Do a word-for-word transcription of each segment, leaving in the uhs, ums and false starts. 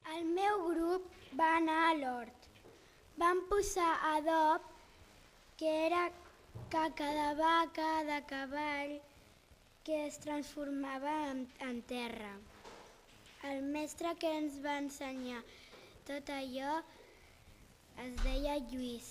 El meu grup va anar a l'hort. Vam posar adob, que era caca de vaca, de cavall, que es transformava en, en terra. El mestre que ens va ensenyar tot allò es deia Lluís.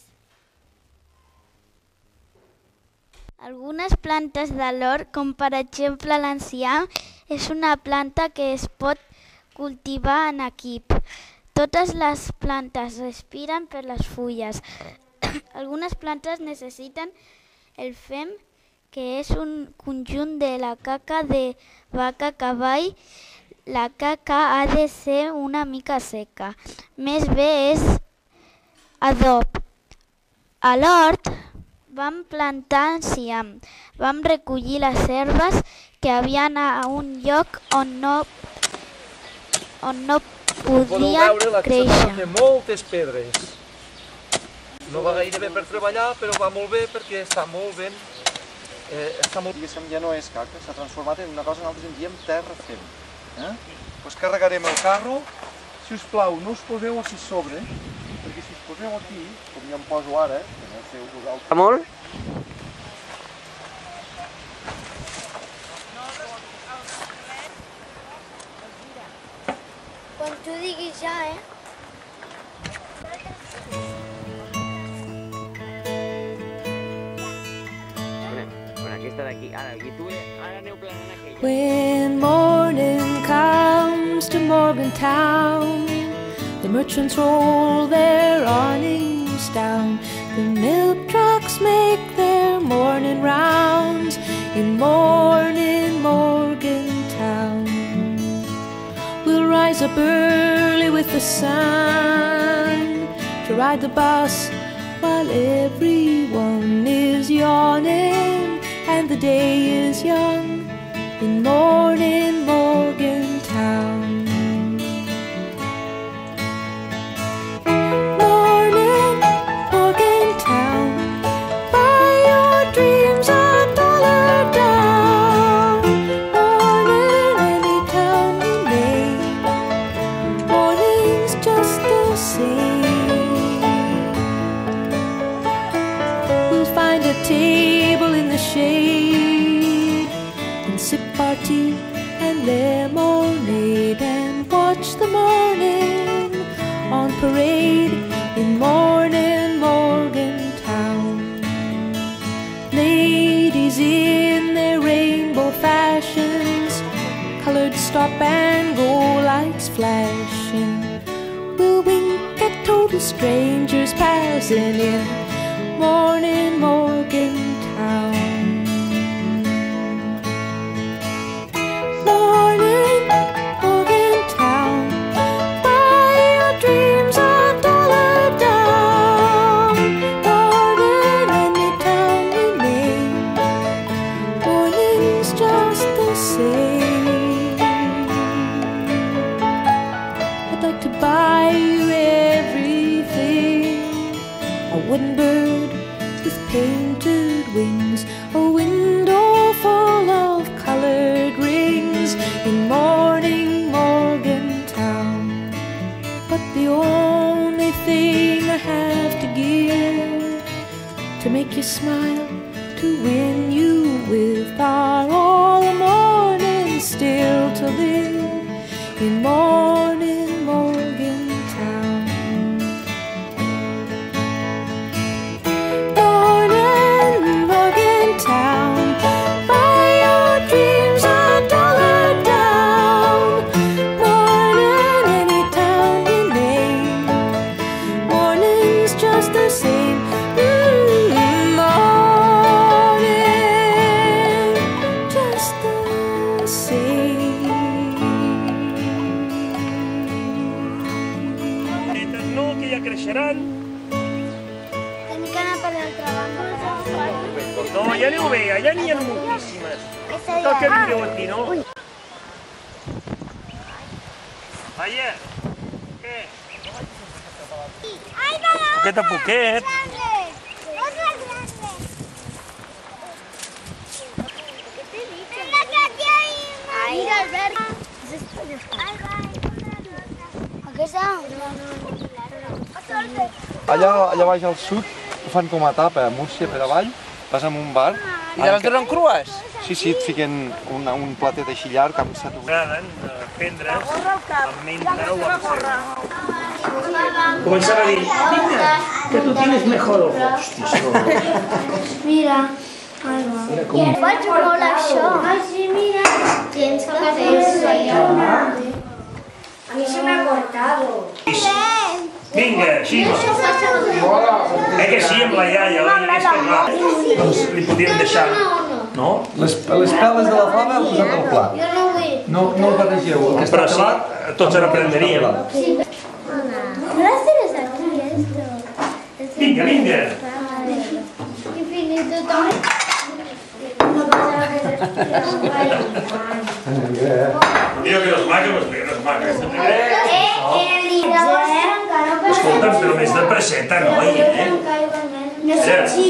Algunes plantes de l'hort, com per exemple l'enciam, és una planta que es pot cultivar en equip. Totes les plantes respiren per les fulles. Algunes plantes necessiten el fem, que és un conjunt de la caca de vaca cavall. La caca ha de ser una mica seca. Més bé és adob. A l'hort vam plantar enciam. Vam recollir les herbes que havien a un lloc on no, on no podien Podeu veure, créixer. té moltes pedres. No va gaire bé per treballar, però va molt bé perquè està molt ben... Eh, està molt... Diguéssim, ja no és caca, s'ha transformat en una cosa que nosaltres en diem terra fem. Eh? Pues carregarem el carro. Si us plau, no us poseu així sobre, perquè si us poseu aquí, com jo em poso ara, que no feu vosaltres... Està molt? Quan tu diguis ja, eh? When morning comes to Morgantown, the merchants roll their awnings down. The milk trucks make their morning rounds in morning Morgantown. We'll rise up early with the sun to ride the bus while everyone is yawning and the day is young in morning Morgantown. Morning Morgantown, buy your dreams a dollar down. Morning any town you name, morning's just the same. We'll find a table in the shade and sip our tea and lemonade and watch the morning on parade in morning Morgantown. Ladies in their rainbow fashions, colored stop and go lights flashing, will wink at total strangers passing in morning Morgantown. Morning Morgantown, buy your dreams a dollar down. Morning any town you name, morning's just the same. I'd like to buy you everything, a wooden bird with painted wings, a window full of colored rings in morning Morgantown. But the only thing I have to give to make you smile, to win you with, are all the mornings still to live in morning Morgantown. Morning Morgantown, buy your dreams a dollar down. Morning any town you name, morning's just the same. Mm, morning, just the same. No, que ja creixeran. Tenim que anar per l'altra banda. No, ja aneu bé, allà n'hi ha moltíssimes. Cal que vingueu aquí, no? Vaja, què? Poquet a poquet. Aquesta Allà, allà baix al sud ho fan com a tapa, a Múrcia per avall, vas a un bar. I te les donen crues? Sí, sí, et fiquen una, un platet així llarg amb set ous. M'agraden prendre's amb menta o amb ceba. Començava a dir, vinga, que tu tienes mejor ojo. Hòstia, Mira, Alba. Faig molt això. Ai, sí, mira. Tens que fer-ho. A mi se m'ha cortado. vinga, així. Eh que sí, amb la iaia, oi? És que clar, doncs li podíem deixar, no? Les, les peles de la fava heu posat al plat. Jo no vull. No, no el bategeu, el que està Però sí, pelat... tots ara prendríem. No las tienes aquí, esto. Vinga, vinga. Infinito todo. No pasa nada. Mira que les maques, que les maques. Eh, el libro encara no Escolta'm, però més de presseta, noi, eh? No sé si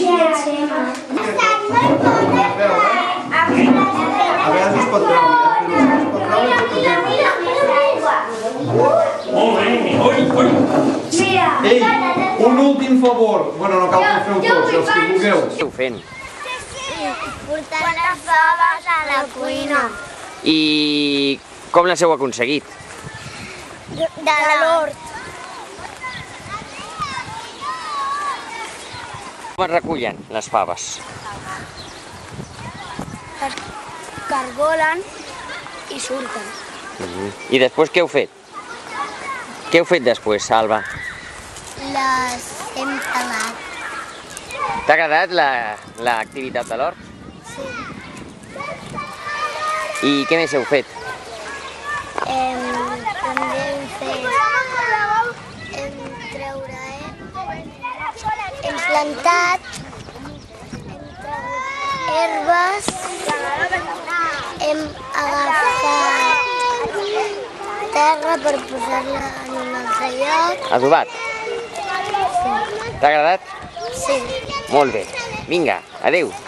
A vegades es pot treure, es pot treure i Mira, mira, mira. Molt bé, oi, oi. Mira. Ei, un últim favor. Bueno, no cal que ho feu tots, els que vulgueu. Què esteu fent? Portar les faves a la cuina. I com les heu aconseguit? De l'hort. Com es recullen les faves? Es cargolen i surten. I després què heu fet? Què heu fet després, Alba? Les hem talat. T'ha agradat l'activitat de l'hort? Sí. I què més heu fet? Hem, també hem fet... Hem treure... Hem plantat... Hem tregut herbes... Hem agafat terra per posar-la en un altre lloc. Adobat? T'ha agradat? Sí. Molt bé. Vinga, adeu.